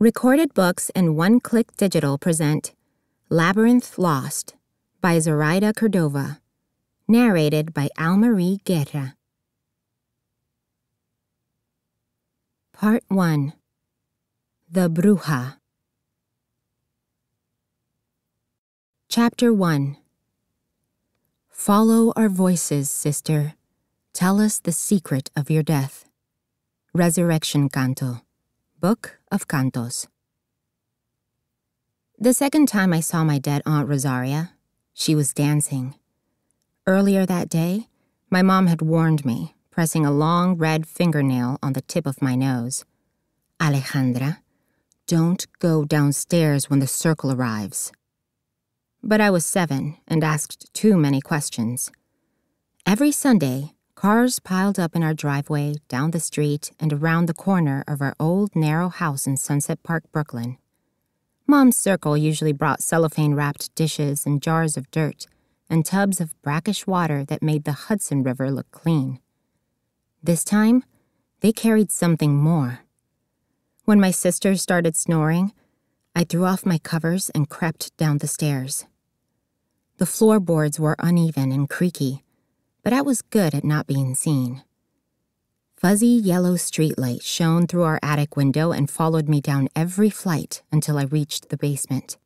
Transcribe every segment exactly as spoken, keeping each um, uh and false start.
Recorded Books and One Click Digital present Labyrinth Lost by Zoraida COordova. Narrated by Almarie Guerra. Part one. The Bruja. Chapter one. Follow our voices, sister. Tell us the secret of your death. Resurrection Canto. Book of Cantos. The second time I saw my dead Aunt Rosaria, she was dancing. Earlier that day, my mom had warned me, pressing a long red fingernail on the tip of my nose. Alejandra, don't go downstairs when the circle arrives. But I was seven and asked too many questions. Every Sunday, cars piled up in our driveway, down the street, and around the corner of our old narrow house in Sunset Park, Brooklyn. Mom's circle usually brought cellophane-wrapped dishes and jars of dirt and tubs of brackish water that made the Hudson River look clean. This time, they carried something more. When my sister started snoring, I threw off my covers and crept down the stairs. The floorboards were uneven and creaky, but I was good at not being seen. Fuzzy yellow streetlight shone through our attic window and followed me down every flight until I reached the basement.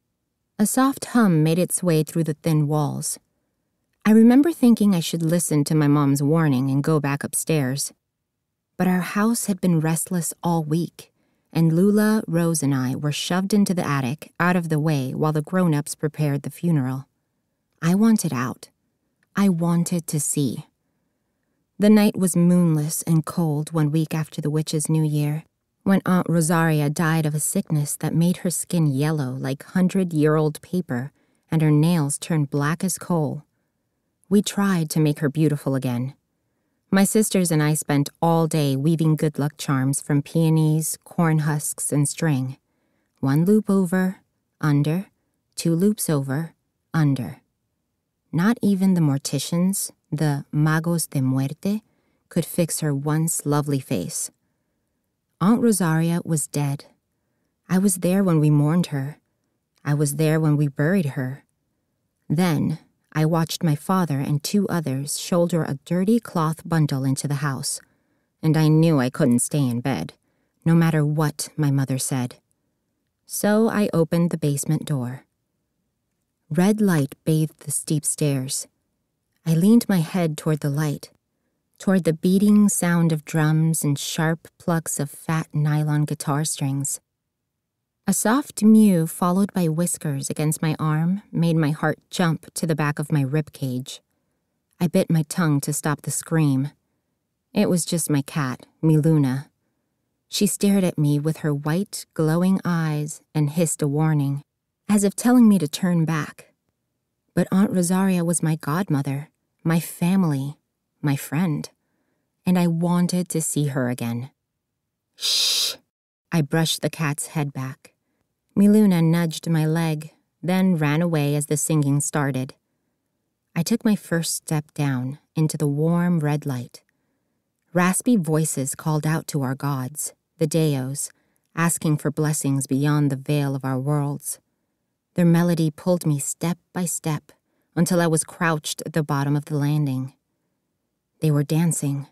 A soft hum made its way through the thin walls. I remember thinking I should listen to my mom's warning and go back upstairs. But our house had been restless all week, and Lula, Rose, and I were shoved into the attic out of the way while the grown-ups prepared the funeral. I wanted out. I wanted to see. The night was moonless and cold one week after the witch's New Year, when Aunt Rosaria died of a sickness that made her skin yellow like hundred-year-old paper and her nails turned black as coal. We tried to make her beautiful again. My sisters and I spent all day weaving good luck charms from peonies, corn husks, and string. One loop over, under, two loops over, under. Not even the morticians, the magos de muerte, could fix her once lovely face. Aunt Rosaria was dead. I was there when we mourned her. I was there when we buried her. Then, I watched my father and two others shoulder a dirty cloth bundle into the house, and I knew I couldn't stay in bed, no matter what my mother said. So I opened the basement door. Red light bathed the steep stairs. I leaned my head toward the light, toward the beating sound of drums and sharp plucks of fat nylon guitar strings. A soft mew followed by whiskers against my arm made my heart jump to the back of my ribcage. I bit my tongue to stop the scream. It was just my cat, Miluna. She stared at me with her white, glowing eyes and hissed a warning, as if telling me to turn back. But Aunt Rosaria was my godmother, my family, my friend, and I wanted to see her again. Shh! I brushed the cat's head back. Miluna nudged my leg, then ran away as the singing started. I took my first step down into the warm red light. Raspy voices called out to our gods, the Deos, asking for blessings beyond the veil of our worlds. Their melody pulled me step by step until I was crouched at the bottom of the landing. They were dancing.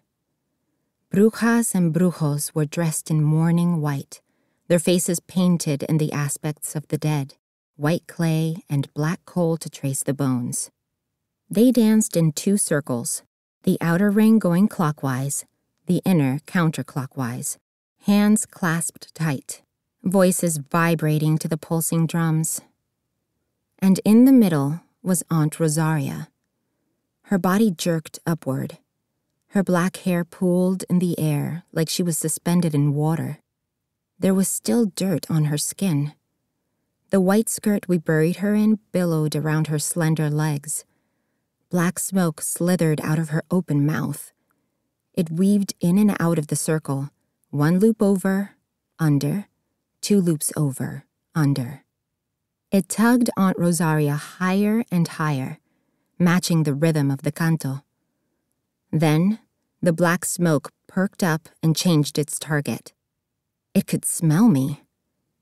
Brujas and brujos were dressed in mourning white, their faces painted in the aspects of the dead, white clay and black coal to trace the bones. They danced in two circles, the outer ring going clockwise, the inner counterclockwise, hands clasped tight, voices vibrating to the pulsing drums. And in the middle was Aunt Rosaria. Her body jerked upward. Her black hair pooled in the air like she was suspended in water. There was still dirt on her skin. The white skirt we buried her in billowed around her slender legs. Black smoke slithered out of her open mouth. It weaved in and out of the circle, one loop over, under, two loops over, under. It tugged Aunt Rosaria higher and higher, matching the rhythm of the canto. Then, the black smoke perked up and changed its target. It could smell me.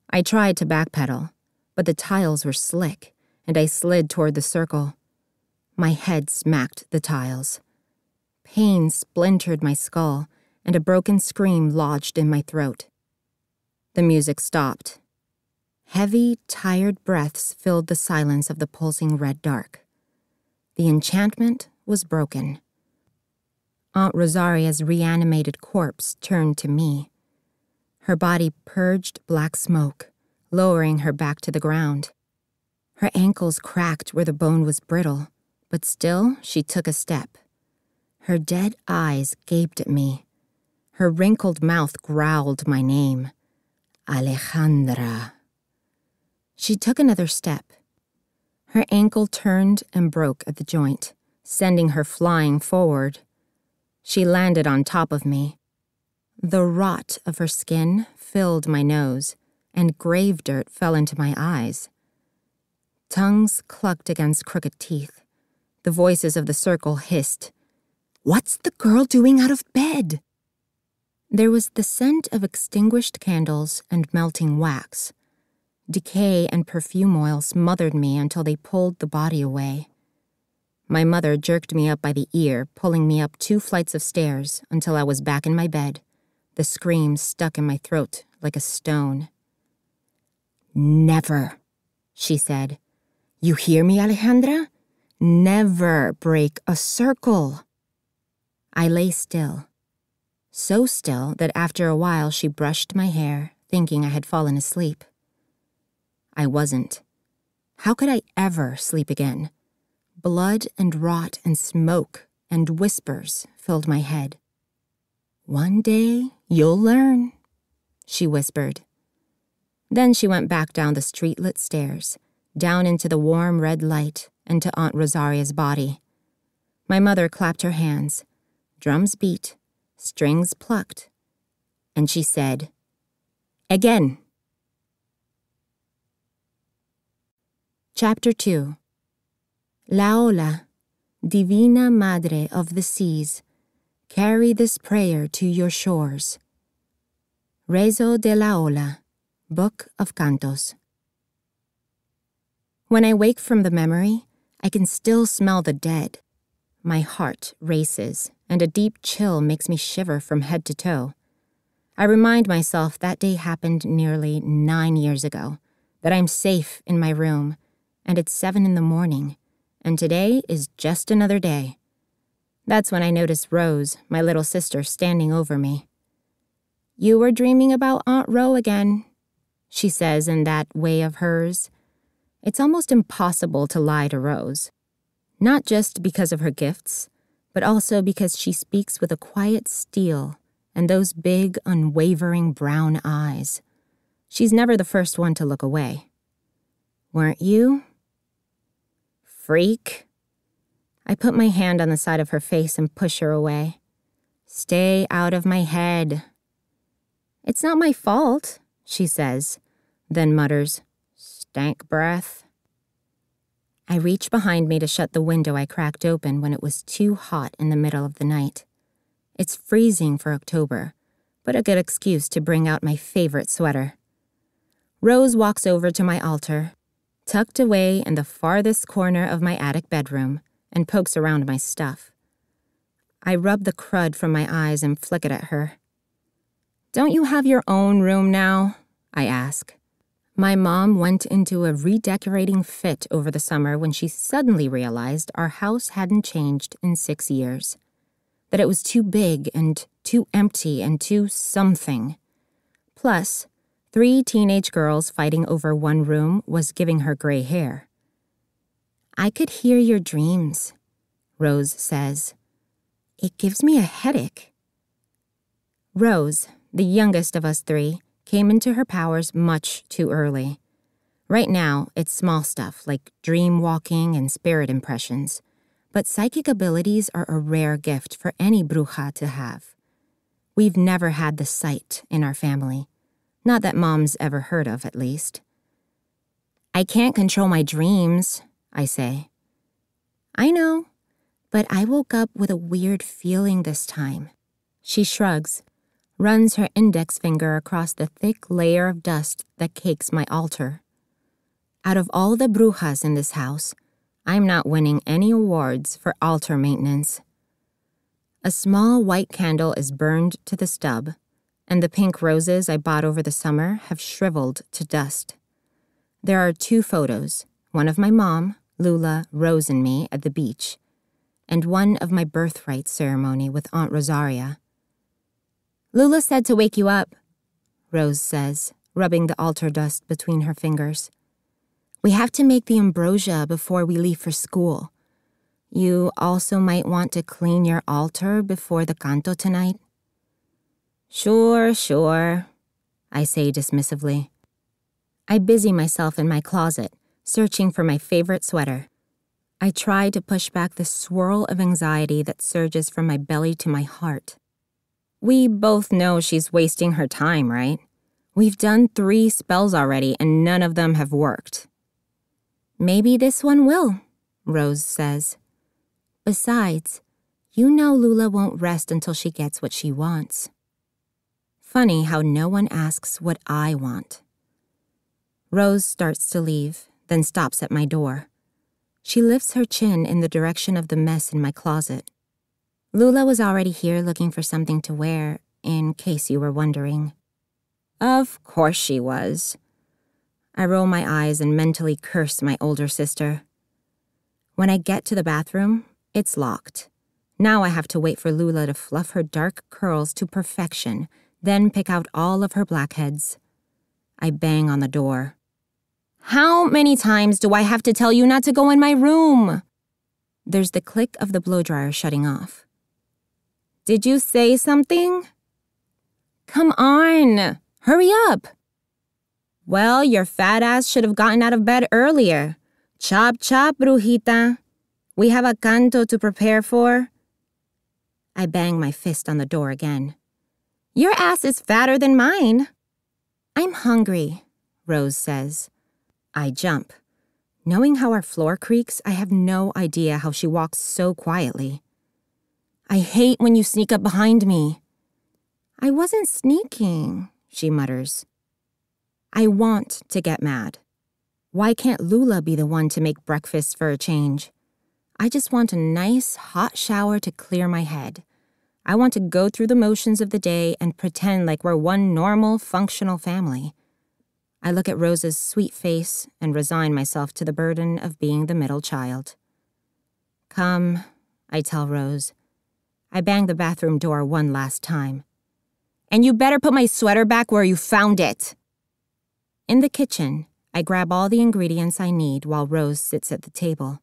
I tried to backpedal, but the tiles were slick, and I slid toward the circle. My head smacked the tiles. Pain splintered my skull, and a broken scream lodged in my throat. The music stopped. Heavy, tired breaths filled the silence of the pulsing red dark. The enchantment was broken. Aunt Rosaria's reanimated corpse turned to me. Her body purged black smoke, lowering her back to the ground. Her ankles cracked where the bone was brittle, but still she took a step. Her dead eyes gaped at me. Her wrinkled mouth growled my name. Alejandra. She took another step. Her ankle turned and broke at the joint, sending her flying forward. She landed on top of me. The rot of her skin filled my nose, and grave dirt fell into my eyes. Tongues clucked against crooked teeth. The voices of the circle hissed, "What's the girl doing out of bed?" There was the scent of extinguished candles and melting wax. Decay and perfume oil smothered me until they pulled the body away. My mother jerked me up by the ear, pulling me up two flights of stairs until I was back in my bed, the scream stuck in my throat like a stone. "Never," she said. "You hear me, Alejandra? Never break a circle." I lay still. So still that after a while she brushed my hair, thinking I had fallen asleep. I wasn't. How could I ever sleep again? Blood and rot and smoke and whispers filled my head. "One day you'll learn," she whispered. Then she went back down the street-lit stairs, down into the warm red light and to Aunt Rosaria's body. My mother clapped her hands. Drums beat, strings plucked, and she said, "Again." Chapter two. La Ola, Divina Madre of the Seas, carry this prayer to your shores. Rezo de la Ola, Book of Cantos. When I wake from the memory, I can still smell the dead. My heart races, and a deep chill makes me shiver from head to toe. I remind myself that day happened nearly nine years ago, that I'm safe in my room, and it's seven in the morning, and today is just another day. That's when I notice Rose, my little sister, standing over me. "You were dreaming about Aunt Ro again," she says in that way of hers. It's almost impossible to lie to Rose. Not just because of her gifts, but also because she speaks with a quiet steel and those big, unwavering brown eyes. She's never the first one to look away. "Weren't you?" "Freak." I put my hand on the side of her face and push her away. "Stay out of my head." "It's not my fault," she says, then mutters, "Stank breath." I reach behind me to shut the window I cracked open when it was too hot in the middle of the night. It's freezing for October, but a good excuse to bring out my favorite sweater. Rose walks over to my altar, tucked away in the farthest corner of my attic bedroom, and pokes around my stuff. I rub the crud from my eyes and flick it at her. "Don't you have your own room now?" I ask. My mom went into a redecorating fit over the summer when she suddenly realized our house hadn't changed in six years. That it was too big and too empty and too something. Plus, three teenage girls fighting over one room was giving her gray hair. "I could hear your dreams," Rose says. "It gives me a headache." Rose, the youngest of us three, came into her powers much too early. Right now, it's small stuff like dream walking and spirit impressions, but psychic abilities are a rare gift for any bruja to have. We've never had the sight in our family. Not that Mom's ever heard of, at least. "I can't control my dreams," I say. "I know, but I woke up with a weird feeling this time." She shrugs. runs her index finger across the thick layer of dust that cakes my altar. Out of all the brujas in this house, I'm not winning any awards for altar maintenance. A small white candle is burned to the stub, and the pink roses I bought over the summer have shriveled to dust. There are two photos, one of my mom, Lula, Rose, and me at the beach, and one of my birthright ceremony with Aunt Rosaria. "Lula said to wake you up," Rose says, rubbing the altar dust between her fingers. "We have to make the ambrosia before we leave for school. You also might want to clean your altar before the canto tonight." "Sure, sure," I say dismissively. I busy myself in my closet, searching for my favorite sweater. I try to push back the swirl of anxiety that surges from my belly to my heart. We both know she's wasting her time, right? We've done three spells already and none of them have worked. "Maybe this one will," Rose says. "Besides, you know Lula won't rest until she gets what she wants." Funny how no one asks what I want. Rose starts to leave, then stops at my door. She lifts her chin in the direction of the mess in my closet. "Lula was already here looking for something to wear, in case you were wondering." Of course she was. I roll my eyes and mentally curse my older sister. When I get to the bathroom, it's locked. Now I have to wait for Lula to fluff her dark curls to perfection, then pick out all of her blackheads. I bang on the door. "How many times do I have to tell you not to go in my room?" There's the click of the blow dryer shutting off. "Did you say something?" "Come on, hurry up." "Well, your fat ass should have gotten out of bed earlier. Chop chop, brujita. We have a canto to prepare for." I bang my fist on the door again. "Your ass is fatter than mine." "I'm hungry," Rose says. I jump. Knowing how our floor creaks, I have no idea how she walks so quietly. "I hate when you sneak up behind me." "I wasn't sneaking," she mutters. I want to get mad. Why can't Lula be the one to make breakfast for a change? I just want a nice, hot shower to clear my head. I want to go through the motions of the day and pretend like we're one normal, functional family. I look at Rose's sweet face and resign myself to the burden of being the middle child. "Come," I tell Rose. I bang the bathroom door one last time. "And you better put my sweater back where you found it." In the kitchen, I grab all the ingredients I need while Rose sits at the table.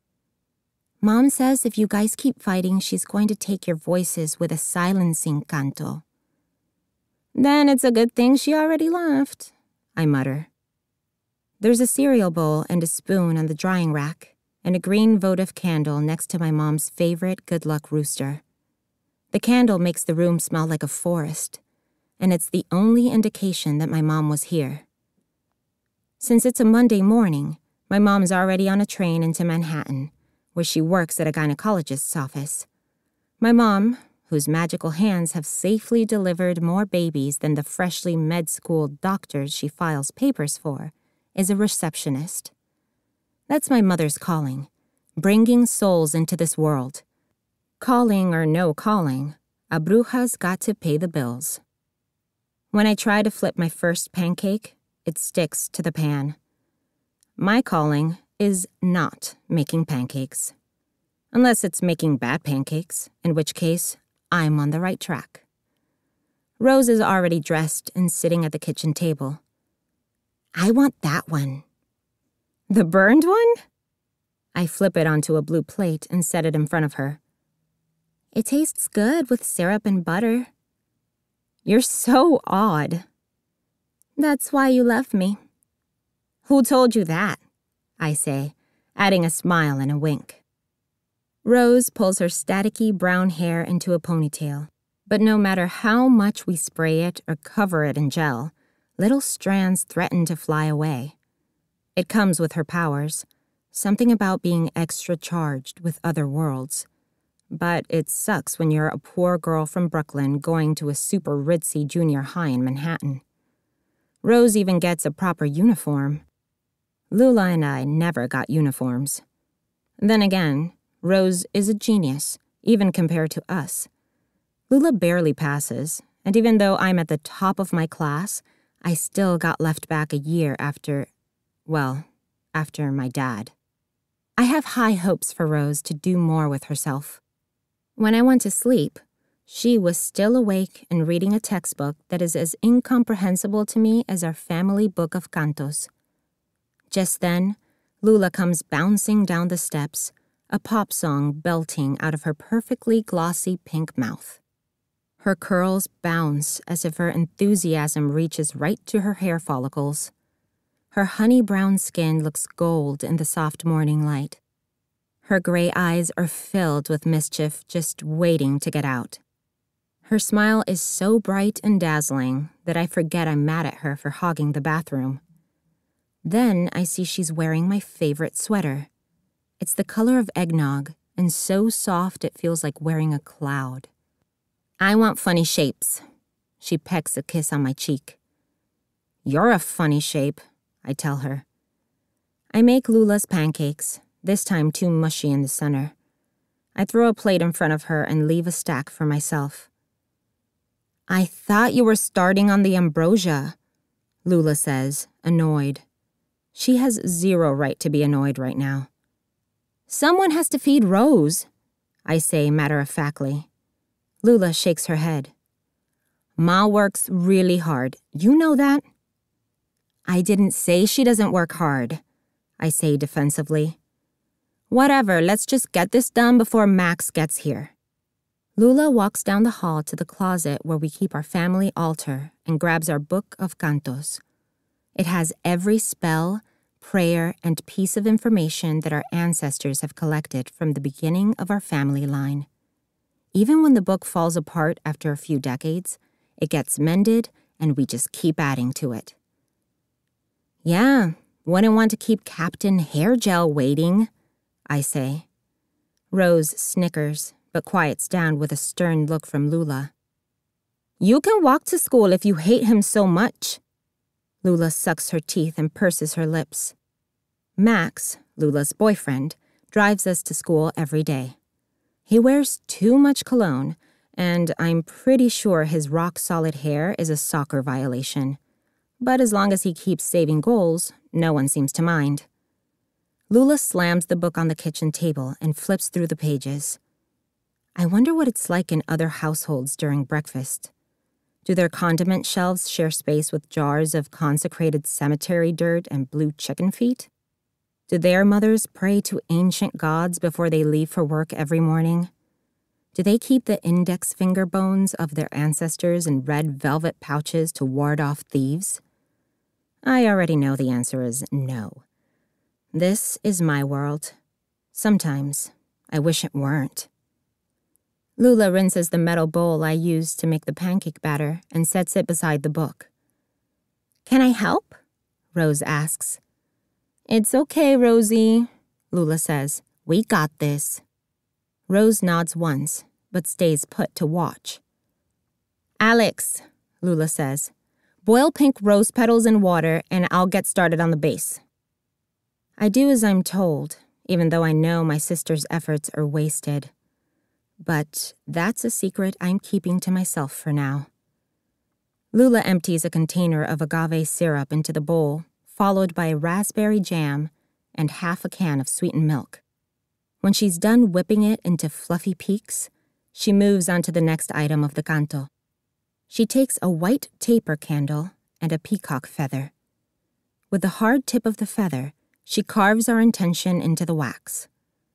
"Mom says if you guys keep fighting, she's going to take your voices with a silencing canto." "Then it's a good thing she already left," I mutter. There's a cereal bowl and a spoon on the drying rack, and a green votive candle next to my mom's favorite good luck rooster. The candle makes the room smell like a forest, and it's the only indication that my mom was here. Since it's a Monday morning, my mom's already on a train into Manhattan, where she works at a gynecologist's office. My mom, whose magical hands have safely delivered more babies than the freshly med-schooled doctors she files papers for, is a receptionist. That's my mother's calling, bringing souls into this world. Calling or no calling, a bruja's got to pay the bills. When I try to flip my first pancake, it sticks to the pan. My calling is not making pancakes. Unless it's making bad pancakes, in which case, I'm on the right track. Rose is already dressed and sitting at the kitchen table. "I want that one." "The burned one?" I flip it onto a blue plate and set it in front of her. "It tastes good with syrup and butter." "You're so odd." "That's why you left me." "Who told you that?" I say, adding a smile and a wink. Rose pulls her staticky brown hair into a ponytail, but no matter how much we spray it or cover it in gel, little strands threaten to fly away. It comes with her powers, something about being extra charged with other worlds. but it sucks when you're a poor girl from Brooklyn going to a super ritzy junior high in Manhattan. Rose even gets a proper uniform. Lula and I never got uniforms. Then again, Rose is a genius, even compared to us. Lula barely passes, and even though I'm at the top of my class, I still got left back a year after, well, after my dad. I have high hopes for Rose to do more with herself. When I went to sleep, she was still awake and reading a textbook that is as incomprehensible to me as our family book of cantos. Just then, Lula comes bouncing down the steps, a pop song belting out of her perfectly glossy pink mouth. Her curls bounce as if her enthusiasm reaches right to her hair follicles. Her honey-brown skin looks gold in the soft morning light. Her gray eyes are filled with mischief just waiting to get out. Her smile is so bright and dazzling that I forget I'm mad at her for hogging the bathroom. Then I see she's wearing my favorite sweater. It's the color of eggnog and so soft it feels like wearing a cloud. I want funny shapes. She pecks a kiss on my cheek. You're a funny shape, I tell her. I make Lula's pancakes, this time too mushy in the center. I throw a plate in front of her and leave a stack for myself. I thought you were starting on the ambrosia, Lula says, annoyed. She has zero right to be annoyed right now. Someone has to feed Rose, I say matter-of-factly. Lula shakes her head. Ma works really hard. You know that? I didn't say she doesn't work hard, I say defensively. Whatever, let's just get this done before Max gets here. Lula walks down the hall to the closet where we keep our family altar and grabs our book of cantos. It has every spell, prayer, and piece of information that our ancestors have collected from the beginning of our family line. Even when the book falls apart after a few decades, it gets mended and we just keep adding to it. Yeah, wouldn't want to keep Captain Hair Gel waiting, I say. Rose snickers, but quiets down with a stern look from Lula. You can walk to school if you hate him so much. Lula sucks her teeth and purses her lips. Max, Lula's boyfriend, drives us to school every day. He wears too much cologne, and I'm pretty sure his rock-solid hair is a soccer violation. But as long as he keeps saving goals, no one seems to mind. Lula slams the book on the kitchen table and flips through the pages. I wonder what it's like in other households during breakfast. Do their condiment shelves share space with jars of consecrated cemetery dirt and blue chicken feet? Do their mothers pray to ancient gods before they leave for work every morning? Do they keep the index finger bones of their ancestors in red velvet pouches to ward off thieves? I already know the answer is no. This is my world. Sometimes I wish it weren't. Lula rinses the metal bowl I used to make the pancake batter and sets it beside the book. Can I help? Rose asks. It's okay, Rosie, Lula says. We got this. Rose nods once, but stays put to watch. Alex, Lula says, boil pink rose petals in water and I'll get started on the base. I do as I'm told, even though I know my sister's efforts are wasted. But that's a secret I'm keeping to myself for now. Lula empties a container of agave syrup into the bowl, followed by raspberry jam and half a can of sweetened milk. When she's done whipping it into fluffy peaks, she moves on to the next item of the canto. She takes a white taper candle and a peacock feather. With the hard tip of the feather, she carves our intention into the wax.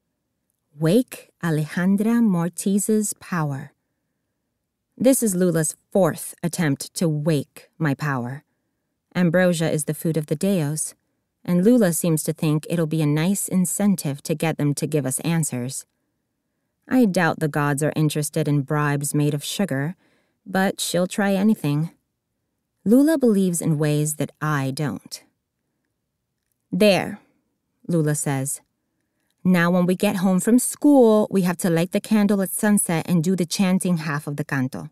Wake Alejandra Mortiz's power. This is Lula's fourth attempt to wake my power. Ambrosia is the food of the Deos, and Lula seems to think it'll be a nice incentive to get them to give us answers. I doubt the gods are interested in bribes made of sugar, but she'll try anything. Lula believes in ways that I don't. There, Lula says. Now when we get home from school, we have to light the candle at sunset and do the chanting half of the canto.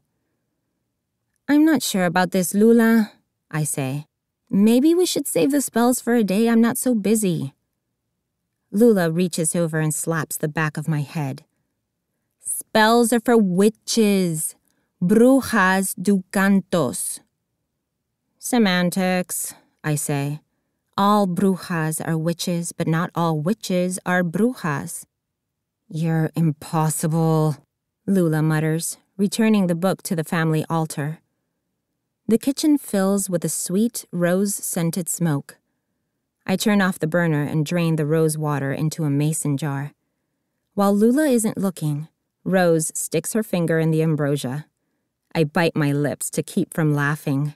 I'm not sure about this, Lula, I say. Maybe we should save the spells for a day I'm not so busy. Lula reaches over and slaps the back of my head. Spells are for witches. Brujas do cantos. Semantics, I say. All brujas are witches, but not all witches are brujas. You're impossible, Lula mutters, returning the book to the family altar. The kitchen fills with a sweet, rose-scented smoke. I turn off the burner and drain the rose water into a mason jar. While Lula isn't looking, Rose sticks her finger in the ambrosia. I bite my lips to keep from laughing.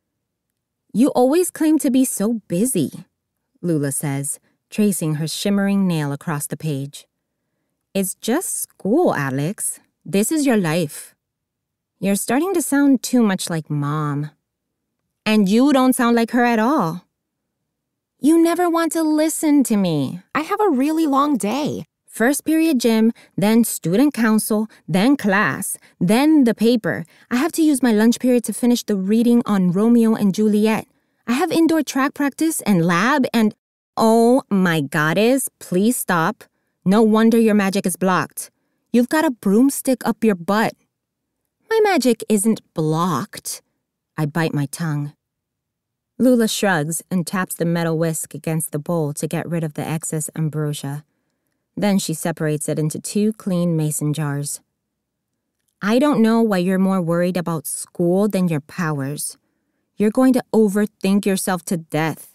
You always claim to be so busy, Lula says, tracing her shimmering nail across the page. It's just school, Alex. This is your life. You're starting to sound too much like Mom. And you don't sound like her at all. You never want to listen to me. I have a really long day. First period gym, then student council, then class, then the paper. I have to use my lunch period to finish the reading on Romeo and Juliet. I have indoor track practice and lab and... Oh my goddess, please stop. No wonder your magic is blocked. You've got a broomstick up your butt. My magic isn't blocked. I bite my tongue. Lula shrugs and taps the metal whisk against the bowl to get rid of the excess ambrosia. Then she separates it into two clean mason jars. I don't know why you're more worried about school than your powers. You're going to overthink yourself to death.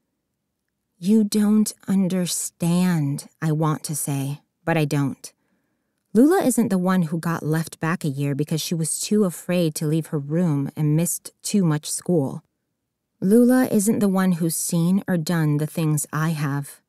You don't understand, I want to say, but I don't. Lula isn't the one who got left back a year because she was too afraid to leave her room and missed too much school. Lula isn't the one who's seen or done the things I have.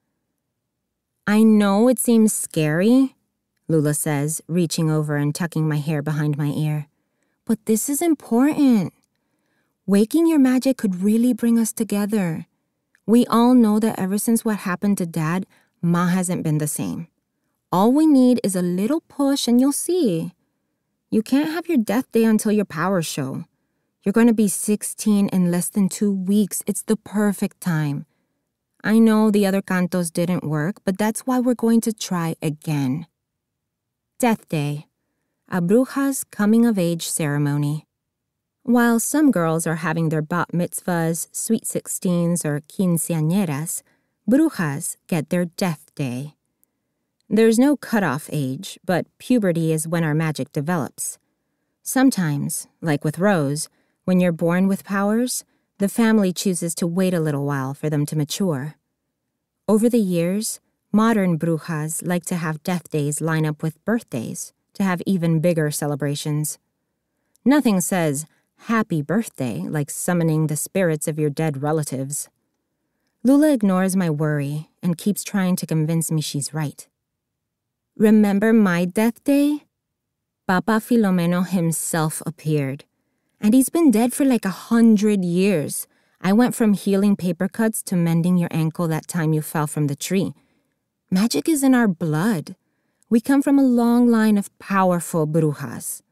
I know it seems scary, Lula says, reaching over and tucking my hair behind my ear. But this is important. Waking your magic could really bring us together. We all know that ever since what happened to Dad, Ma hasn't been the same. All we need is a little push and you'll see. You can't have your death day until your powers show. You're going to be sixteen in less than two weeks. It's the perfect time. I know the other cantos didn't work, but that's why we're going to try again. Deathday, a bruja's coming-of-age ceremony. While some girls are having their bat mitzvahs, sweet sixteens, or quinceañeras, brujas get their death day. There's no cutoff age, but puberty is when our magic develops. Sometimes, like with Rose, when you're born with powers, the family chooses to wait a little while for them to mature. Over the years, modern brujas like to have death days line up with birthdays to have even bigger celebrations. Nothing says, happy birthday, like summoning the spirits of your dead relatives. Lula ignores my worry and keeps trying to convince me she's right. Remember my death day? Papa Filomeno himself appeared. And he's been dead for like a hundred years. I went from healing paper cuts to mending your ankle that time you fell from the tree. Magic is in our blood. We come from a long line of powerful brujas.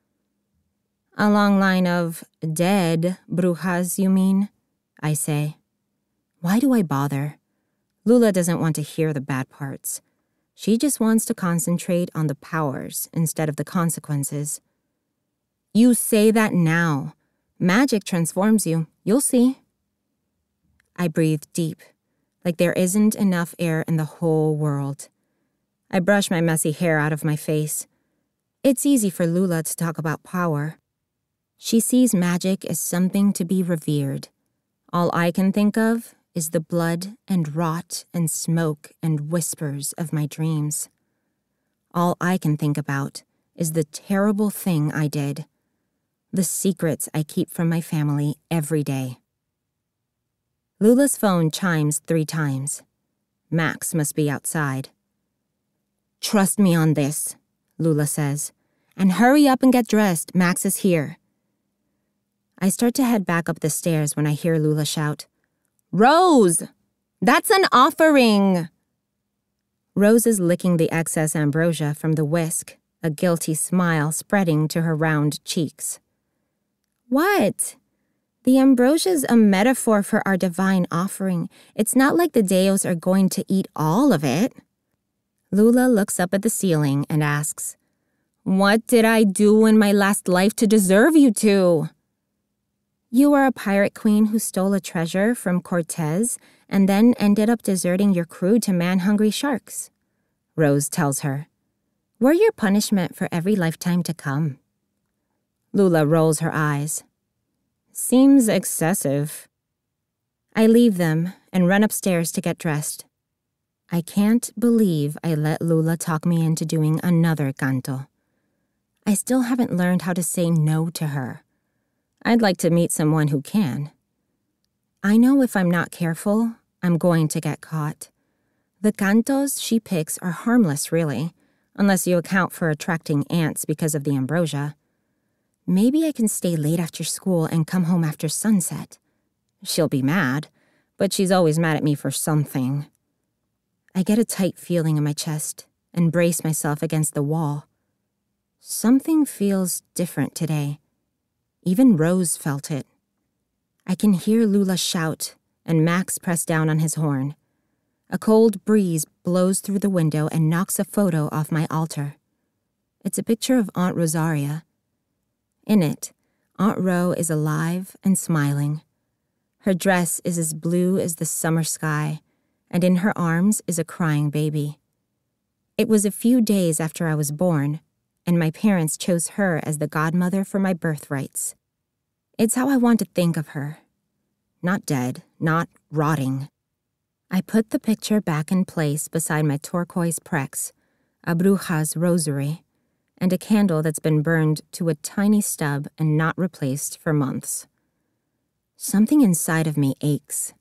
A long line of dead brujas, you mean? I say. Why do I bother? Lula doesn't want to hear the bad parts. She just wants to concentrate on the powers instead of the consequences. You say that now. Magic transforms you. You'll see. I breathe deep, like there isn't enough air in the whole world. I brush my messy hair out of my face. It's easy for Lula to talk about power. She sees magic as something to be revered. All I can think of is the blood and rot and smoke and whispers of my dreams. All I can think about is the terrible thing I did. The secrets I keep from my family every day. Lula's phone chimes three times. Max must be outside. Trust me on this, Lula says. And hurry up and get dressed. Max is here. I start to head back up the stairs when I hear Lula shout, Rose! That's an offering! Rose is licking the excess ambrosia from the whisk, a guilty smile spreading to her round cheeks. What? The ambrosia's a metaphor for our divine offering. It's not like the deos are going to eat all of it. Lula looks up at the ceiling and asks, "What did I do in my last life to deserve you to?" "You were a pirate queen who stole a treasure from Cortez and then ended up deserting your crew to man-hungry sharks," Rose tells her. "We're your punishment for every lifetime to come." Lula rolls her eyes. "Seems excessive." I leave them and run upstairs to get dressed. I can't believe I let Lula talk me into doing another canto. I still haven't learned how to say no to her. I'd like to meet someone who can. I know if I'm not careful, I'm going to get caught. The cantos she picks are harmless, really, unless you account for attracting ants because of the ambrosia. Maybe I can stay late after school and come home after sunset. She'll be mad, but she's always mad at me for something. I get a tight feeling in my chest and brace myself against the wall. Something feels different today. Even Rose felt it. I can hear Lula shout and Max press down on his horn. A cold breeze blows through the window and knocks a photo off my altar. It's a picture of Aunt Rosaria. In it, Aunt Ro is alive and smiling. Her dress is as blue as the summer sky, and in her arms is a crying baby. It was a few days after I was born, and my parents chose her as the godmother for my birthrights. It's how I want to think of her. Not dead, not rotting. I put the picture back in place beside my turquoise prex, a bruja's rosary, and a candle that's been burned to a tiny stub and not replaced for months. Something inside of me aches.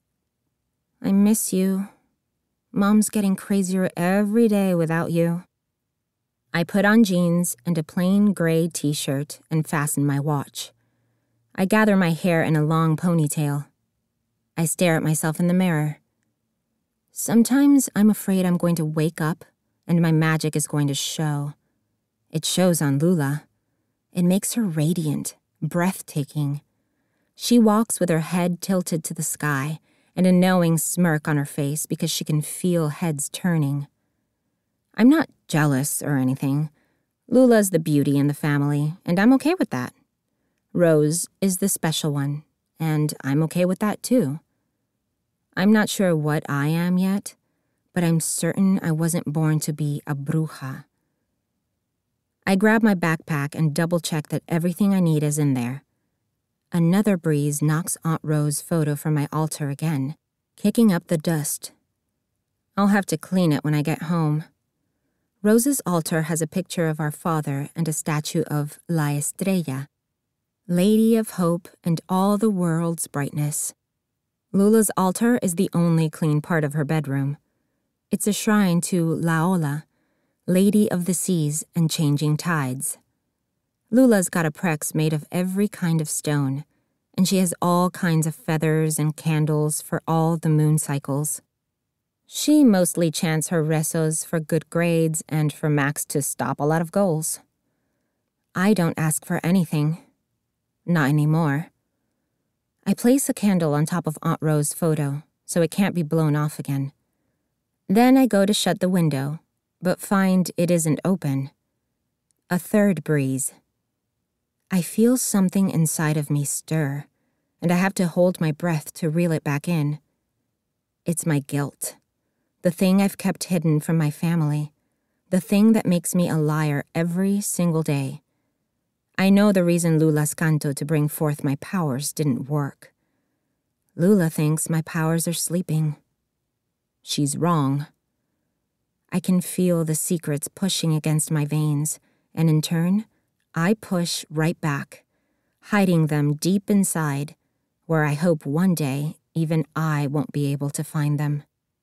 I miss you. Mom's getting crazier every day without you. I put on jeans and a plain gray t-shirt and fasten my watch. I gather my hair in a long ponytail. I stare at myself in the mirror. Sometimes I'm afraid I'm going to wake up and my magic is going to show. It shows on Lula. It makes her radiant, breathtaking. She walks with her head tilted to the sky and a knowing smirk on her face because she can feel heads turning. I'm not jealous or anything. Lula's the beauty in the family, and I'm okay with that. Rose is the special one, and I'm okay with that too. I'm not sure what I am yet, but I'm certain I wasn't born to be a bruja. I grab my backpack and double-check that everything I need is in there. Another breeze knocks Aunt Rose's photo from my altar again, kicking up the dust. I'll have to clean it when I get home. Rose's altar has a picture of our father and a statue of La Estrella, Lady of Hope and all the world's brightness. Lula's altar is the only clean part of her bedroom. It's a shrine to La Ola, Lady of the Seas and Changing Tides. Lula's got a prex made of every kind of stone, and she has all kinds of feathers and candles for all the moon cycles. She mostly chants her rezos for good grades and for Max to stop a lot of goals. I don't ask for anything. Not anymore. I place a candle on top of Aunt Rose's photo, so it can't be blown off again. Then I go to shut the window, but find it isn't open. A third breeze. I feel something inside of me stir, and I have to hold my breath to reel it back in. It's my guilt. The thing I've kept hidden from my family. The thing that makes me a liar every single day. I know the reason Lula's canto to bring forth my powers didn't work. Lula thinks my powers are sleeping. She's wrong. I can feel the secrets pushing against my veins, and in turn, I push right back, hiding them deep inside, where I hope one day even I won't be able to find them.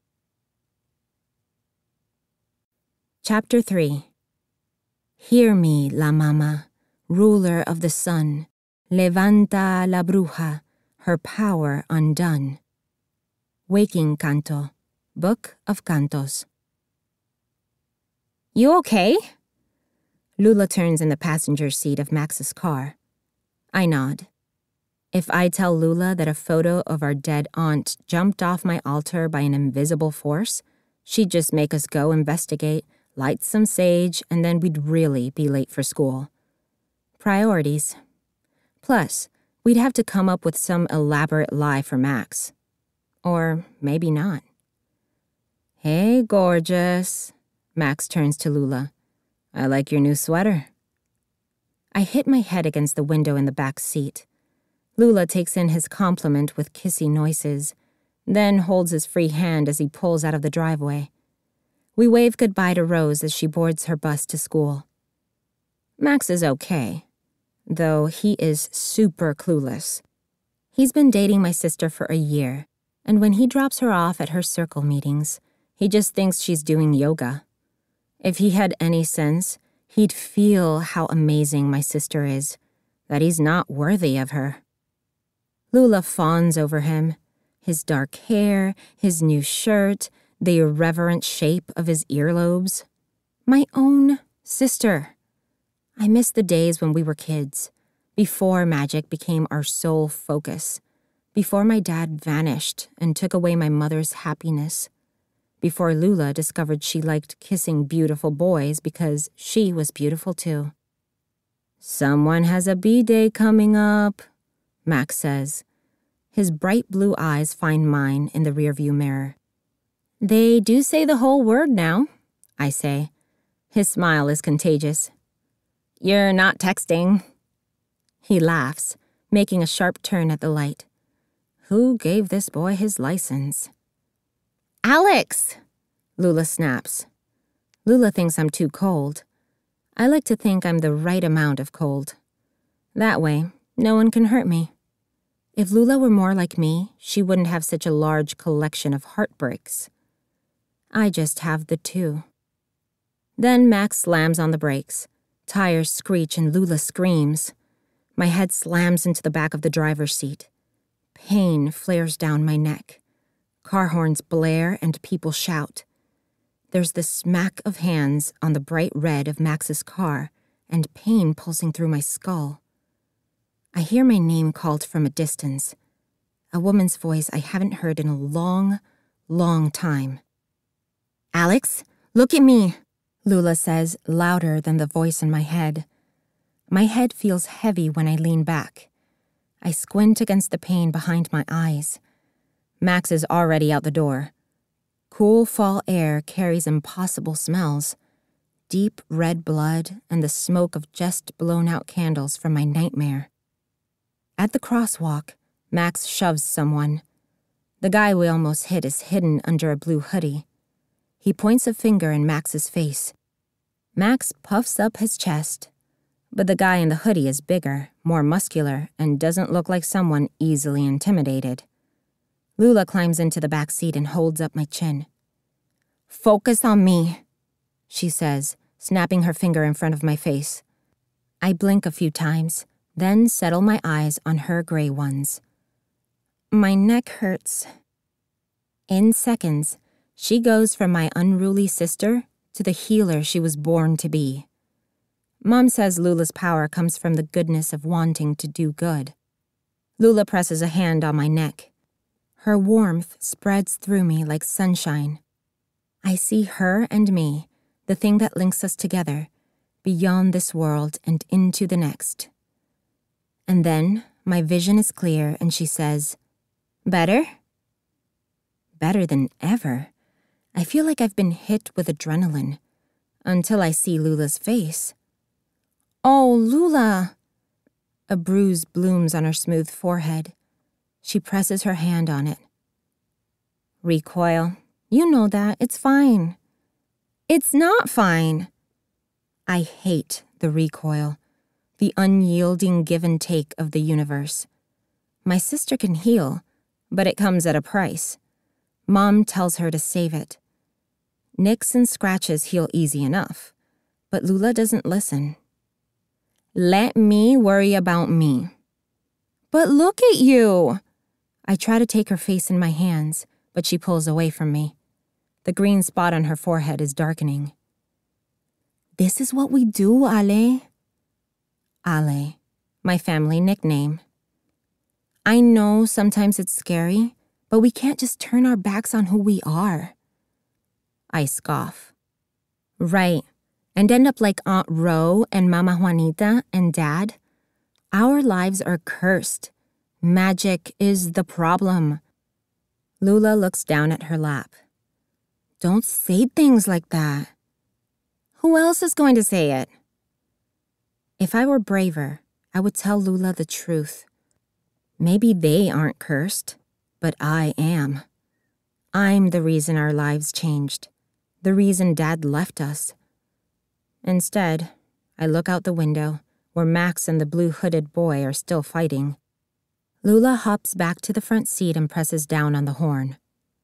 Chapter three. Hear me, la mama, ruler of the sun, levanta la bruja, her power undone. Waking Canto, Book of Cantos. You okay? Lula turns in the passenger seat of Max's car. I nod. If I tell Lula that a photo of our dead aunt jumped off my altar by an invisible force, she'd just make us go investigate, light some sage, and then we'd really be late for school. Priorities. Plus, we'd have to come up with some elaborate lie for Max. Or maybe not. Hey, gorgeous. Max turns to Lula. I like your new sweater. I hit my head against the window in the back seat. Lula takes in his compliment with kissy noises, then holds his free hand as he pulls out of the driveway. We wave goodbye to Rose as she boards her bus to school. Max is okay, though he is super clueless. He's been dating my sister for a year, and when he drops her off at her circle meetings, he just thinks she's doing yoga. If he had any sense, he'd feel how amazing my sister is, that he's not worthy of her. Lula fawns over him, his dark hair, his new shirt, the irreverent shape of his earlobes. My own sister. I miss the days when we were kids, before magic became our sole focus, before my dad vanished and took away my mother's happiness, before Lula discovered she liked kissing beautiful boys because she was beautiful too. Someone has a B-day coming up, Max says. His bright blue eyes find mine in the rearview mirror. They do say the whole word now, I say. His smile is contagious. You're not texting. He laughs, making a sharp turn at the light. Who gave this boy his license? Alex! Lula snaps. Lula thinks I'm too cold. I like to think I'm the right amount of cold. That way, no one can hurt me. If Lula were more like me, she wouldn't have such a large collection of heartbreaks. I just have the two. Then Max slams on the brakes. Tires screech and Lula screams. My head slams into the back of the driver's seat. Pain flares down my neck. Car horns blare and people shout. There's the smack of hands on the bright red of Max's car and pain pulsing through my skull. I hear my name called from a distance, a woman's voice I haven't heard in a long, long time. Alex, look at me, Lula says, louder than the voice in my head. My head feels heavy when I lean back. I squint against the pain behind my eyes. Max is already out the door. Cool fall air carries impossible smells. Deep red blood and the smoke of just blown-out candles from my nightmare. At the crosswalk, Max shoves someone. The guy we almost hit is hidden under a blue hoodie. He points a finger in Max's face. Max puffs up his chest, but the guy in the hoodie is bigger, more muscular, and doesn't look like someone easily intimidated. Lula climbs into the back seat and holds up my chin. Focus on me, she says, snapping her finger in front of my face. I blink a few times, then settle my eyes on her gray ones. My neck hurts. In seconds, she goes from my unruly sister to the healer she was born to be. Mom says Lula's power comes from the goodness of wanting to do good. Lula presses a hand on my neck. Her warmth spreads through me like sunshine. I see her and me, the thing that links us together, beyond this world and into the next. And then my vision is clear and she says, Better? Better than ever. I feel like I've been hit with adrenaline, until I see Lula's face. Oh, Lula! A bruise blooms on her smooth forehead. She presses her hand on it. Recoil. You know that. It's fine. It's not fine. I hate the recoil, the unyielding give and take of the universe. My sister can heal, but it comes at a price. Mom tells her to save it. Nicks and scratches heal easy enough, but Lula doesn't listen. Let me worry about me. But look at you! I try to take her face in my hands, but she pulls away from me. The green spot on her forehead is darkening. This is what we do, Ale. Ale, my family nickname. I know sometimes it's scary, but we can't just turn our backs on who we are. I scoff. Right, and end up like Aunt Ro and Mama Juanita and Dad. Our lives are cursed. Magic is the problem. Lula looks down at her lap. Don't say things like that. Who else is going to say it? If I were braver, I would tell Lula the truth. Maybe they aren't cursed, but I am. I'm the reason our lives changed, the reason Dad left us. Instead, I look out the window, where Max and the blue-hooded boy are still fighting. Lula hops back to the front seat and presses down on the horn.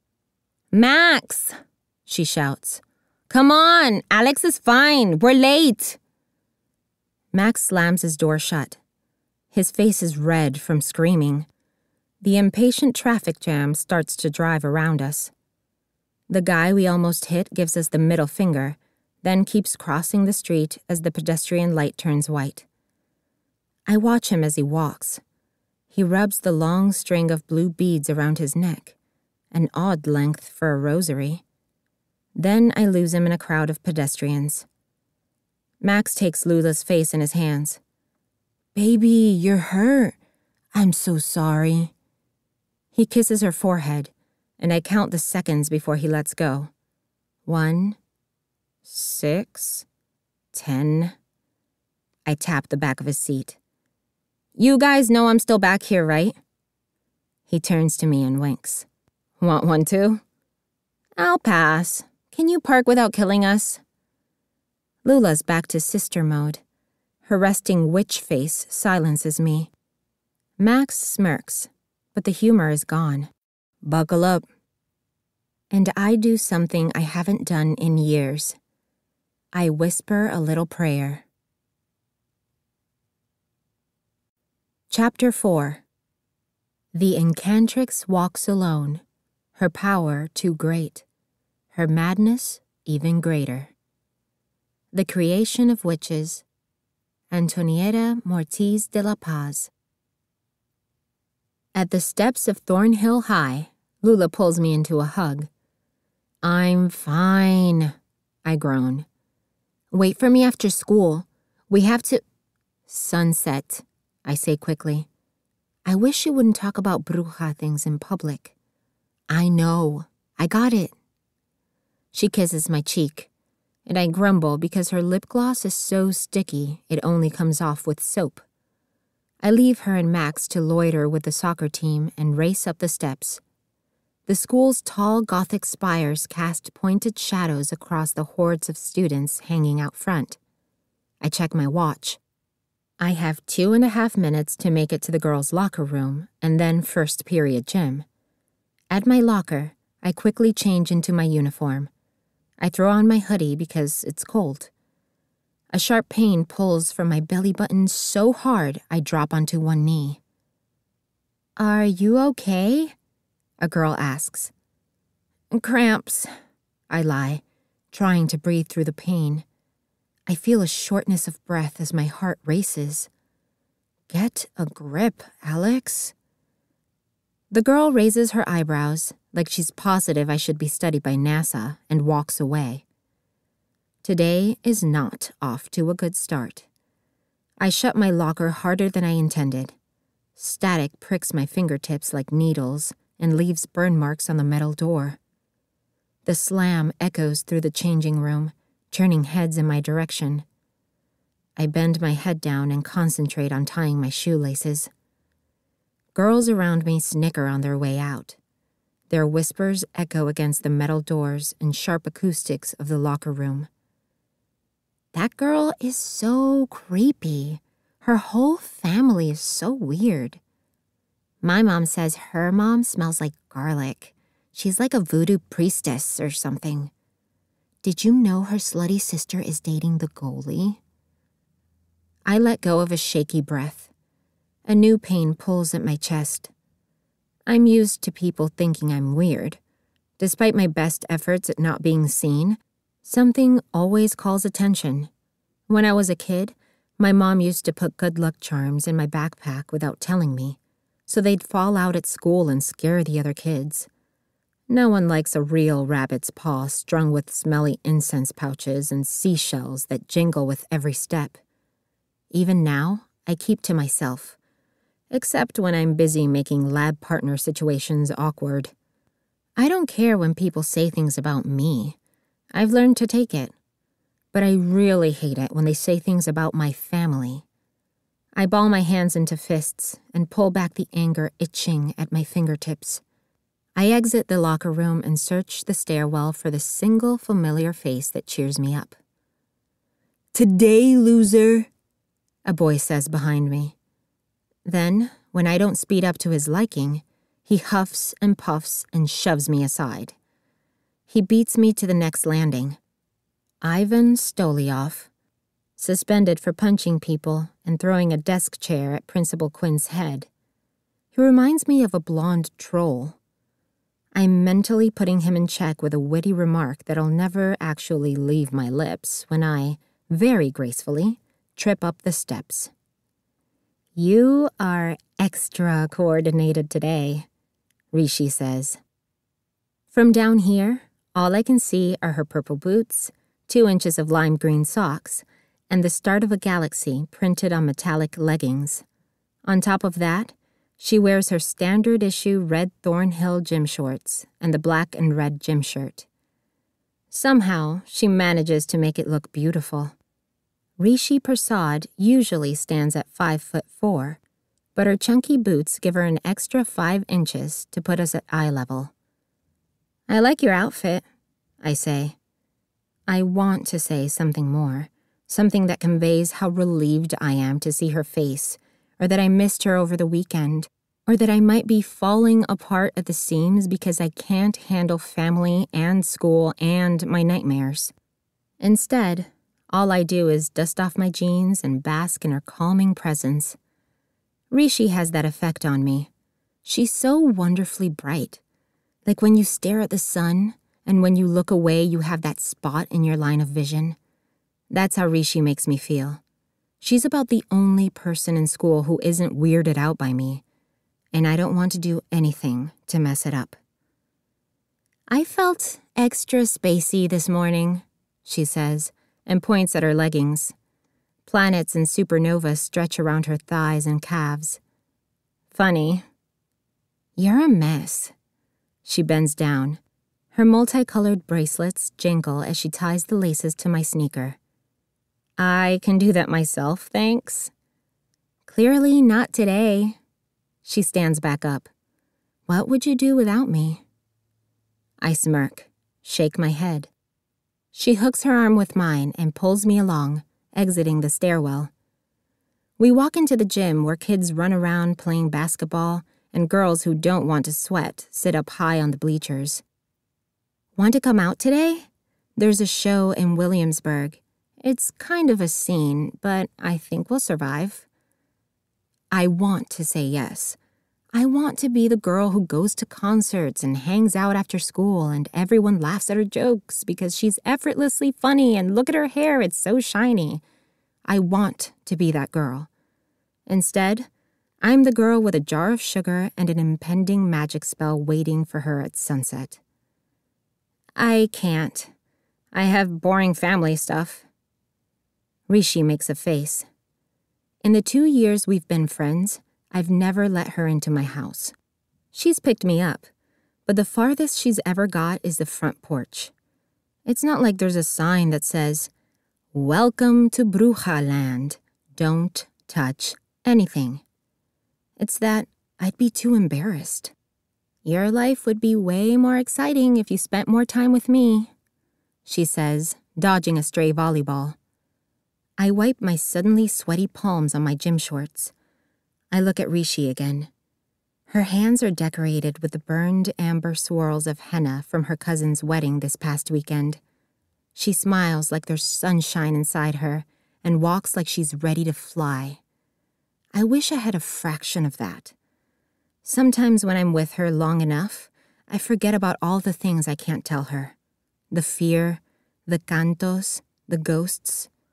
Max! She shouts. Come on, Alex is fine, we're late! Max slams his door shut. His face is red from screaming. The impatient traffic jam starts to drive around us. The guy we almost hit gives us the middle finger, then keeps crossing the street as the pedestrian light turns white. I watch him as he walks. He rubs the long string of blue beads around his neck, an odd length for a rosary. Then I lose him in a crowd of pedestrians. Max takes Lula's face in his hands. Baby, you're hurt. I'm so sorry. He kisses her forehead, and I count the seconds before he lets go. One, six, ten. I tap the back of his seat. You guys know I'm still back here, right? He turns to me and winks. Want one too? I'll pass. Can you park without killing us? Lula's back to sister mode. Her resting witch face silences me. Max smirks, but the humor is gone. Buckle up. And I do something I haven't done in years. I whisper a little prayer. Chapter four. The Enchantrix walks alone, her power too great, her madness even greater. The Creation of Witches, Antonieta Mortiz de la Paz. At the steps of Thornhill High, Lula pulls me into a hug. I'm fine, I groan. Wait for me after school. We have to... Sunset, I say quickly. I wish you wouldn't talk about bruja things in public. I know. I got it. She kisses my cheek, and I grumble because her lip gloss is so sticky it only comes off with soap. I leave her and Max to loiter with the soccer team and race up the steps. The school's tall Gothic spires cast pointed shadows across the hordes of students hanging out front. I check my watch. I have two and a half minutes to make it to the girls' locker room and then first period gym. At my locker, I quickly change into my uniform. I throw on my hoodie because it's cold. A sharp pain pulls from my belly button so hard I drop onto one knee. Are you okay? A girl asks. Cramps, I lie, trying to breathe through the pain. I feel a shortness of breath as my heart races. Get a grip, Alex. The girl raises her eyebrows, like she's positive I should be studied by NASA, and walks away. Today is not off to a good start. I shut my locker harder than I intended. Static pricks my fingertips like needles and leaves burn marks on the metal door. The slam echoes through the changing room, turning heads in my direction. I bend my head down and concentrate on tying my shoelaces. Girls around me snicker on their way out. Their whispers echo against the metal doors and sharp acoustics of the locker room. That girl is so creepy. Her whole family is so weird. My mom says her mom smells like garlic. She's like a voodoo priestess or something. Did you know her slutty sister is dating the goalie? I let go of a shaky breath. A new pain pulls at my chest. I'm used to people thinking I'm weird. Despite my best efforts at not being seen, something always calls attention, When I was a kid, my mom used to put good luck charms in my backpack without telling me, so they'd fall out at school and scare the other kids. No one likes a real rabbit's paw strung with smelly incense pouches and seashells that jingle with every step. Even now, I keep to myself, except when I'm busy making lab partner situations awkward. I don't care when people say things about me. I've learned to take it. But I really hate it when they say things about my family. I ball my hands into fists and pull back the anger itching at my fingertips. I exit the locker room and search the stairwell for the single familiar face that cheers me up. "Today, loser," a boy says behind me. Then, when I don't speed up to his liking, he huffs and puffs and shoves me aside. He beats me to the next landing. Ivan Stoliov, suspended for punching people and throwing a desk chair at Principal Quinn's head. He reminds me of a blonde troll. I'm mentally putting him in check with a witty remark that'll never actually leave my lips when I, very gracefully, trip up the steps. "You are extra coordinated today," Rishi says. From down here, all I can see are her purple boots, two inches of lime green socks, and the start of a galaxy printed on metallic leggings. On top of that, she wears her standard issue red Thornhill gym shorts and the black and red gym shirt. Somehow, she manages to make it look beautiful. Rishi Prasad usually stands at five foot four, but her chunky boots give her an extra five inches to put us at eye level. "I like your outfit," I say. I want to say something more, something that conveys how relieved I am to see her face, or that I missed her over the weekend, or that I might be falling apart at the seams because I can't handle family and school and my nightmares. Instead, all I do is dust off my jeans and bask in her calming presence. Rishi has that effect on me. She's so wonderfully bright. Like when you stare at the sun, and when you look away you have that spot in your line of vision. That's how Rishi makes me feel. She's about the only person in school who isn't weirded out by me, and I don't want to do anything to mess it up. "I felt extra spacey this morning," she says, and points at her leggings. Planets and supernovas stretch around her thighs and calves. "Funny." "You're a mess." She bends down. Her multicolored bracelets jingle as she ties the laces to my sneaker. "I can do that myself, thanks." "Clearly not today." She stands back up. "What would you do without me?" I smirk, shake my head. She hooks her arm with mine and pulls me along, exiting the stairwell. We walk into the gym where kids run around playing basketball and girls who don't want to sweat sit up high on the bleachers. "Want to come out today? There's a show in Williamsburg. It's kind of a scene, but I think we'll survive." I want to say yes. I want to be the girl who goes to concerts and hangs out after school and everyone laughs at her jokes because she's effortlessly funny and look at her hair, it's so shiny. I want to be that girl. Instead, I'm the girl with a jar of sugar and an impending magic spell waiting for her at sunset. I can't. I have boring family stuff. Rishi makes a face. In the two years we've been friends, I've never let her into my house. She's picked me up, but the farthest she's ever got is the front porch. It's not like there's a sign that says, "Welcome to Bruja Land. Don't touch anything." It's that I'd be too embarrassed. "Your life would be way more exciting if you spent more time with me," she says, dodging a stray volleyball. I wipe my suddenly sweaty palms on my gym shorts. I look at Rishi again. Her hands are decorated with the burned amber swirls of henna from her cousin's wedding this past weekend. She smiles like there's sunshine inside her and walks like she's ready to fly. I wish I had a fraction of that. Sometimes when I'm with her long enough, I forget about all the things I can't tell her. The fear, the cantos, the ghosts.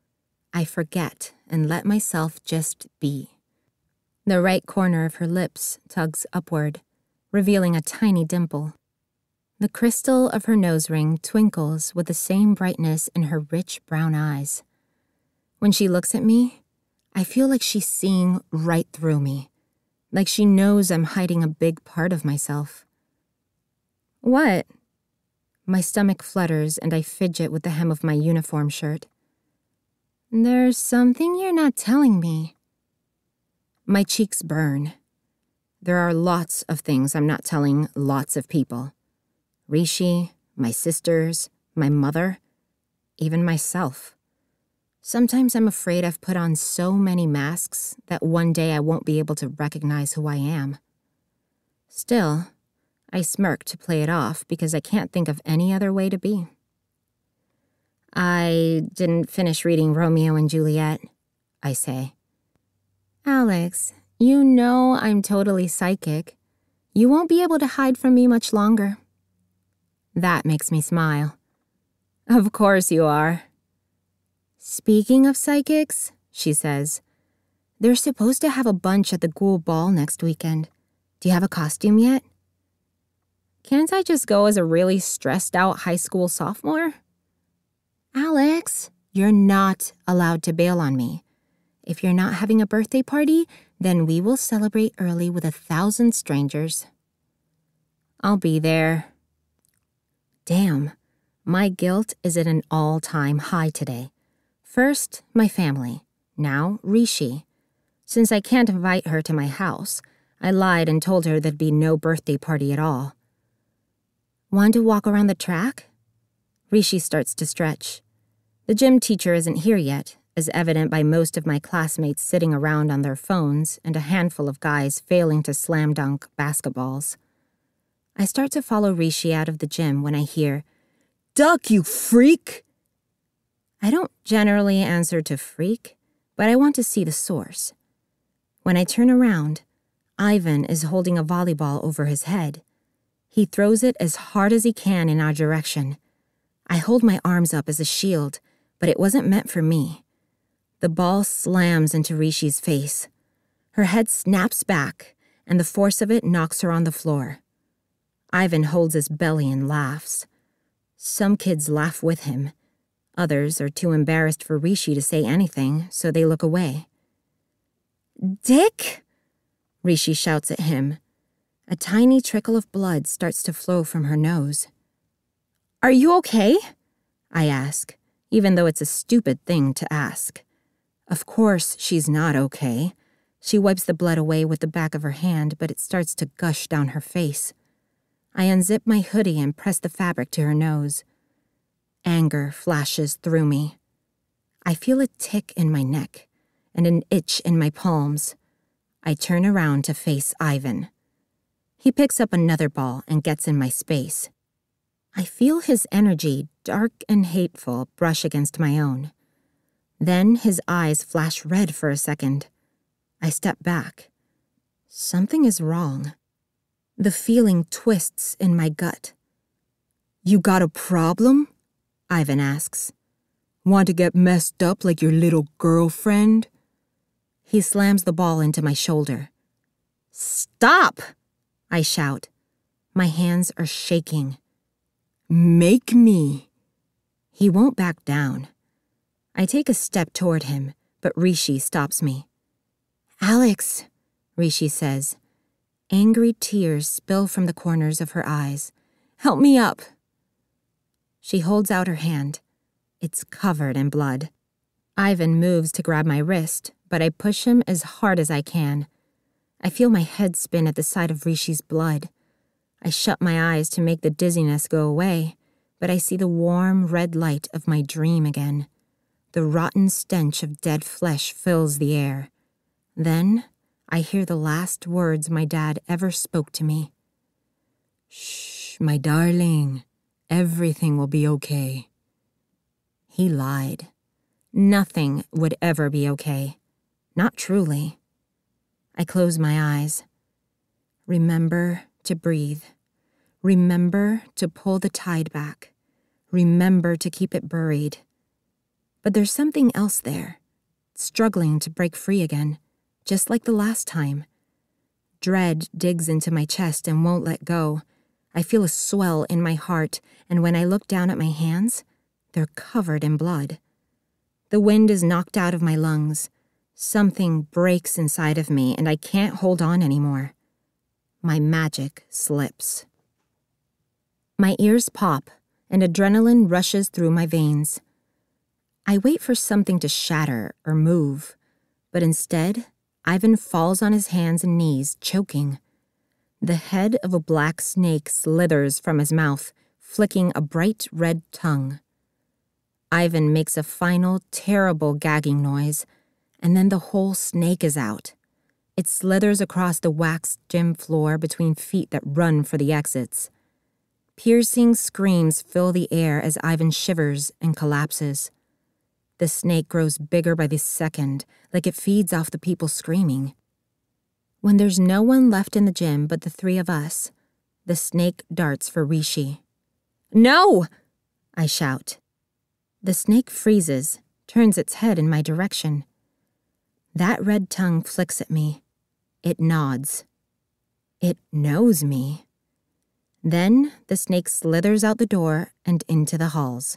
I forget and let myself just be. The right corner of her lips tugs upward, revealing a tiny dimple. The crystal of her nose ring twinkles with the same brightness in her rich brown eyes. When she looks at me, I feel like she's seeing right through me, like she knows I'm hiding a big part of myself. What? My stomach flutters and I fidget with the hem of my uniform shirt. There's something you're not telling me. My cheeks burn. There are lots of things I'm not telling lots of people. Rishi, my sisters, my mother, even myself. Sometimes I'm afraid I've put on so many masks that one day I won't be able to recognize who I am. Still, I smirk to play it off because I can't think of any other way to be. I didn't finish reading Romeo and Juliet, I say. Alex, you know I'm totally psychic. You won't be able to hide from me much longer. That makes me smile. Of course you are. Speaking of psychics, she says, they're supposed to have a bunch at the ghoul ball next weekend. Do you have a costume yet? Can't I just go as a really stressed out high school sophomore? Alex, you're not allowed to bail on me. If you're not having a birthday party, then we will celebrate early with a thousand strangers. I'll be there. Damn, my guilt is at an all-time high today. First, my family. Now, Rishi. Since I can't invite her to my house, I lied and told her there'd be no birthday party at all. Want to walk around the track? Rishi starts to stretch. The gym teacher isn't here yet, as evident by most of my classmates sitting around on their phones and a handful of guys failing to slam dunk basketballs. I start to follow Rishi out of the gym when I hear, "Duck, you freak!" I don't generally answer to freak, but I want to see the source. When I turn around, Ivan is holding a volleyball over his head. He throws it as hard as he can in our direction. I hold my arms up as a shield, but it wasn't meant for me. The ball slams into Rishi's face. Her head snaps back, and the force of it knocks her on the floor. Ivan holds his belly and laughs. Some kids laugh with him. Others are too embarrassed for Rishi to say anything, so they look away. "Dick!" Rishi shouts at him. A tiny trickle of blood starts to flow from her nose. "Are you okay?" I ask, even though it's a stupid thing to ask. Of course she's not okay. She wipes the blood away with the back of her hand, but it starts to gush down her face. I unzip my hoodie and press the fabric to her nose. Anger flashes through me. I feel a tick in my neck and an itch in my palms. I turn around to face Ivan. He picks up another ball and gets in my space. I feel his energy, dark and hateful, brush against my own. Then his eyes flash red for a second. I step back. Something is wrong. The feeling twists in my gut. "You got a problem?" Ivan asks. "Want to get messed up like your little girlfriend?" He slams the ball into my shoulder. "Stop!" I shout. My hands are shaking. "Make me." He won't back down. I take a step toward him, but Rishi stops me. "Alex," Rishi says. Angry tears spill from the corners of her eyes. "Help me up." She holds out her hand. It's covered in blood. Ivan moves to grab my wrist, but I push him as hard as I can. I feel my head spin at the sight of Rishi's blood. I shut my eyes to make the dizziness go away, but I see the warm red light of my dream again. The rotten stench of dead flesh fills the air. Then I hear the last words my dad ever spoke to me. "Shh, my darling. Everything will be okay." He lied. Nothing would ever be okay. Not truly. I close my eyes. Remember to breathe. Remember to pull the tide back. Remember to keep it buried. But there's something else there. struggling to break free again, just like the last time. Dread digs into my chest and won't let go. I feel a swell in my heart, and when I look down at my hands, they're covered in blood. The wind is knocked out of my lungs. Something breaks inside of me, and I can't hold on anymore. My magic slips. My ears pop, and adrenaline rushes through my veins. I wait for something to shatter or move, but instead, Ivan falls on his hands and knees, choking. The head of a black snake slithers from his mouth, flicking a bright red tongue. Ivan makes a final, terrible gagging noise, and then the whole snake is out. It slithers across the waxed gym floor between feet that run for the exits. Piercing screams fill the air as Ivan shivers and collapses. The snake grows bigger by the second, like it feeds off the people screaming. When there's no one left in the gym but the three of us, the snake darts for Rishi. "No!" I shout. The snake freezes, turns its head in my direction. That red tongue flicks at me. It nods. It knows me. Then the snake slithers out the door and into the halls.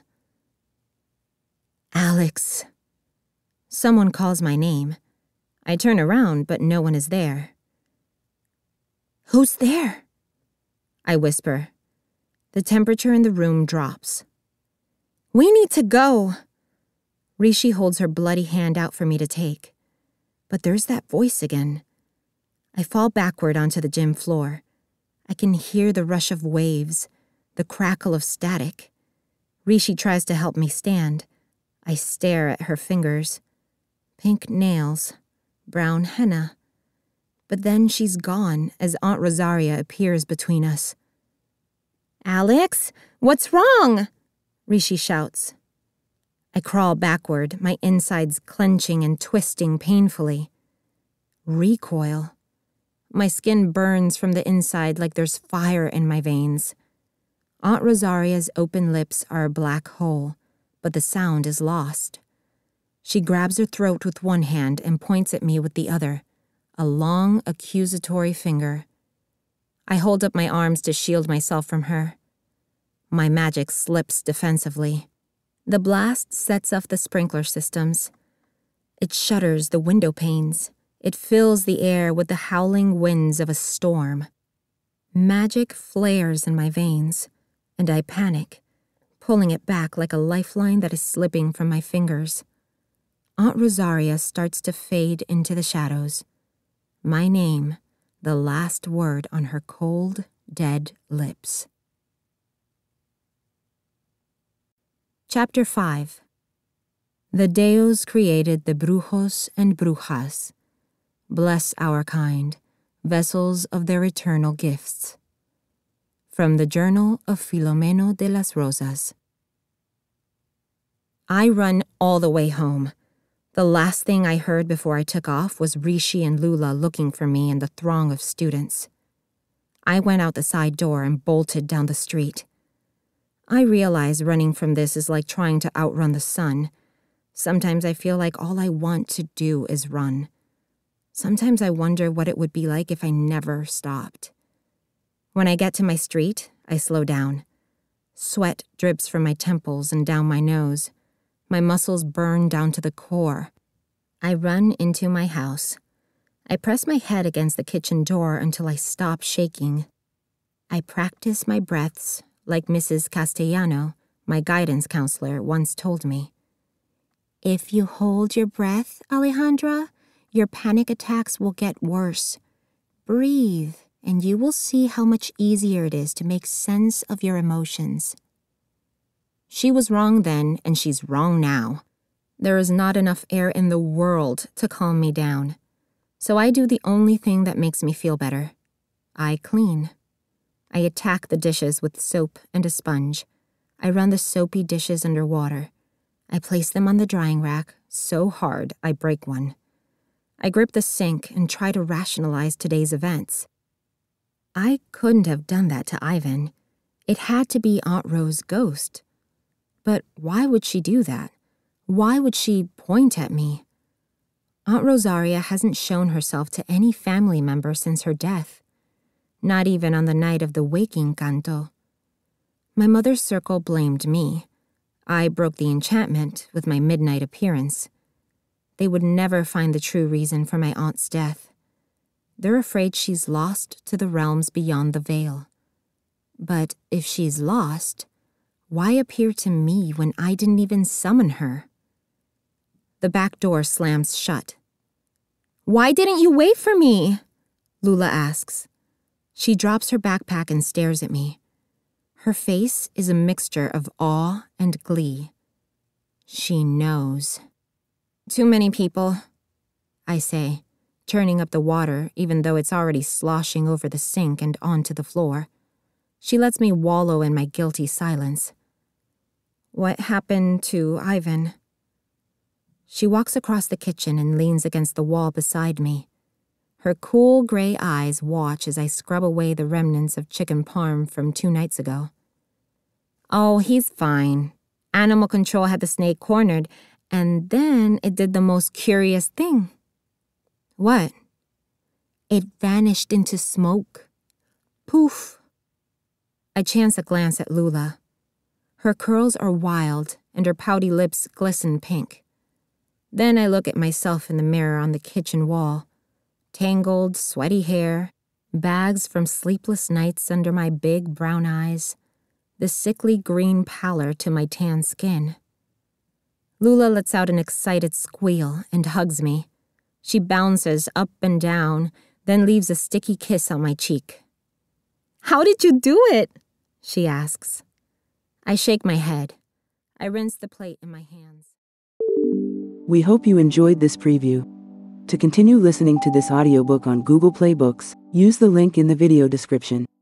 Alex. Someone calls my name. I turn around, but no one is there. "Who's there?" I whisper. The temperature in the room drops. "We need to go." Rishi holds her bloody hand out for me to take. But there's that voice again. I fall backward onto the gym floor. I can hear the rush of waves, the crackle of static. Rishi tries to help me stand. I stare at her fingers. Pink nails, brown henna. But then she's gone as Aunt Rosaria appears between us. "Alex, what's wrong?" Rishi shouts. I crawl backward, my insides clenching and twisting painfully. Recoil. My skin burns from the inside like there's fire in my veins. Aunt Rosaria's open lips are a black hole, but the sound is lost. She grabs her throat with one hand and points at me with the other, a long, accusatory finger. I hold up my arms to shield myself from her. My magic slips defensively. The blast sets off the sprinkler systems. It shudders the window panes. It fills the air with the howling winds of a storm. Magic flares in my veins, and I panic, pulling it back like a lifeline that is slipping from my fingers. Aunt Rosaria starts to fade into the shadows. My name, the last word on her cold, dead lips. Chapter five. The Deos created the brujos and brujas. Bless our kind, vessels of their eternal gifts. From the Journal of Filomeno de las Rosas. I run all the way home. The last thing I heard before I took off was Rishi and Lula looking for me in the throng of students. I went out the side door and bolted down the street. I realize running from this is like trying to outrun the sun. Sometimes I feel like all I want to do is run. Sometimes I wonder what it would be like if I never stopped. When I get to my street, I slow down. Sweat drips from my temples and down my nose. My muscles burn down to the core. I run into my house. I press my head against the kitchen door until I stop shaking. I practice my breaths like Missus Castellano, my guidance counselor, once told me. If you hold your breath, Alejandra, your panic attacks will get worse. Breathe, and you will see how much easier it is to make sense of your emotions. She was wrong then, and she's wrong now. There is not enough air in the world to calm me down. So I do the only thing that makes me feel better. I clean. I attack the dishes with soap and a sponge. I run the soapy dishes under water. I place them on the drying rack so hard I break one. I grip the sink and try to rationalize today's events. I couldn't have done that to Ivan. It had to be Aunt Rose's ghost. But why would she do that? Why would she point at me? Aunt Rosaria hasn't shown herself to any family member since her death, not even on the night of the waking canto. My mother's circle blamed me. I broke the enchantment with my midnight appearance. They would never find the true reason for my aunt's death. They're afraid she's lost to the realms beyond the veil. But if she's lost, why appear to me when I didn't even summon her? The back door slams shut. "Why didn't you wait for me?" Lula asks. She drops her backpack and stares at me. Her face is a mixture of awe and glee. She knows. "Too many people," I say, turning up the water even though it's already sloshing over the sink and onto the floor. She lets me wallow in my guilty silence. "What happened to Ivan?" She walks across the kitchen and leans against the wall beside me. Her cool gray eyes watch as I scrub away the remnants of chicken parm from two nights ago. "Oh, he's fine. Animal control had the snake cornered, and then it did the most curious thing." "What?" "It vanished into smoke. Poof." I chance a glance at Lula. Her curls are wild, and her pouty lips glisten pink. Then I look at myself in the mirror on the kitchen wall. Tangled, sweaty hair, bags from sleepless nights under my big brown eyes, the sickly green pallor to my tan skin. Lula lets out an excited squeal and hugs me. She bounces up and down, then leaves a sticky kiss on my cheek. "How did you do it?" she asks. I shake my head. I rinse the plate in my hands. We hope you enjoyed this preview. To continue listening to this audiobook on Google Play Books, use the link in the video description.